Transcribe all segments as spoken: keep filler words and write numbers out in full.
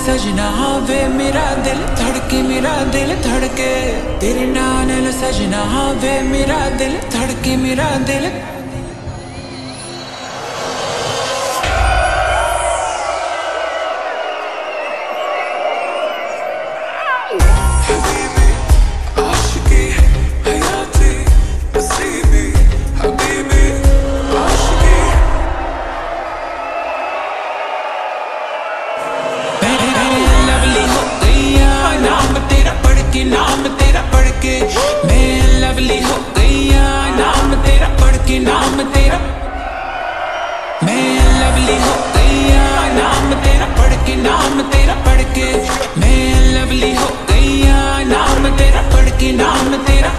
सजना वे मेरा दिल धड़के, मेरा दिल धड़के तेरे नाल सजना वे मेरा दिल धड़के, मेरा दिल। नाम तेरा पढ़ के मैं लवली हो गईया, नाम तेरा पढ़ के, नाम तेरा मैं लवली हो गईया, नाम तेरा पढ़ के, नाम तेरा पढ़ के मैं लवली हो गईया, नाम तेरा पढ़ के, नाम तेरा।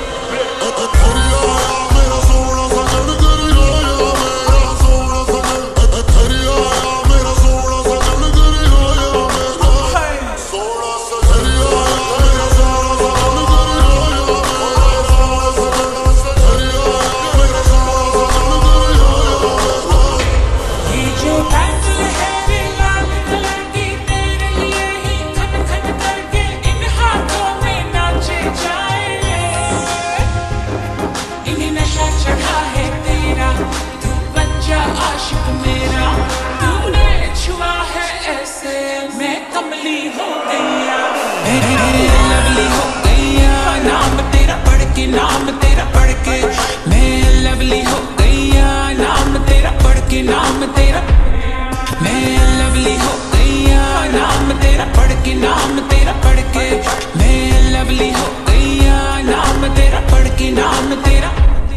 नाम तेरा पढ़ के मैं लवली हो गईया, नाम तेरा पढ़ के, नाम तेरा मैं लवली हो गईया, नाम तेरा पढ़ के, नाम तेरा पढ़ के मैं लवली हो गईया, नाम तेरा पढ़ के, नाम तेरा।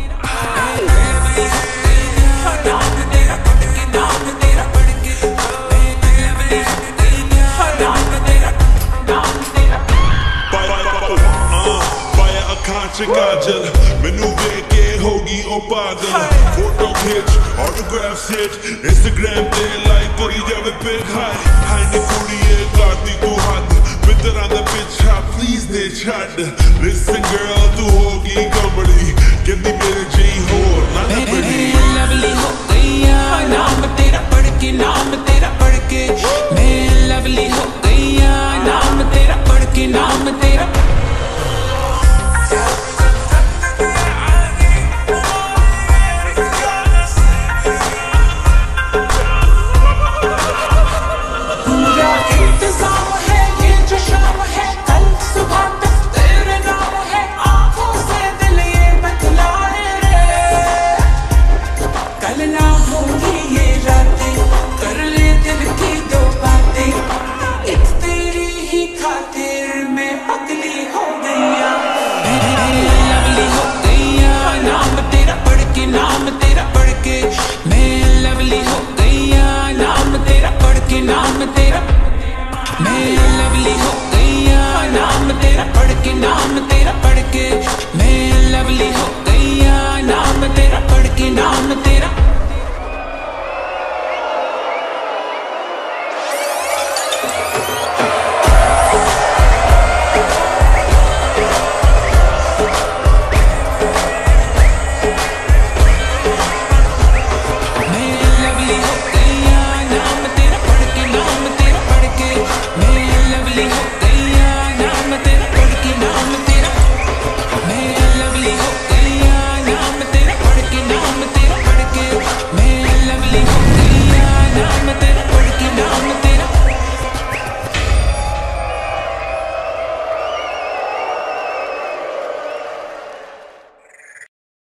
काजल मैनू वेख के होगी ओ पागल, फोटो खिच ऑटोग्राफ हिट इंस्टाग्राम ते लाइक करी जावे पिक हाई हाई नी कुड़िए करदी तू हद मित्तरां दा पिछा प्लीज दे छड्ड। लिसन गर्ल तू होगी कमड़ी कहंदी मेरे जेही होर ना बड़ी। लवली हो गईया, नाम तेरा पढ़ के, नाम तेरा पढ़ के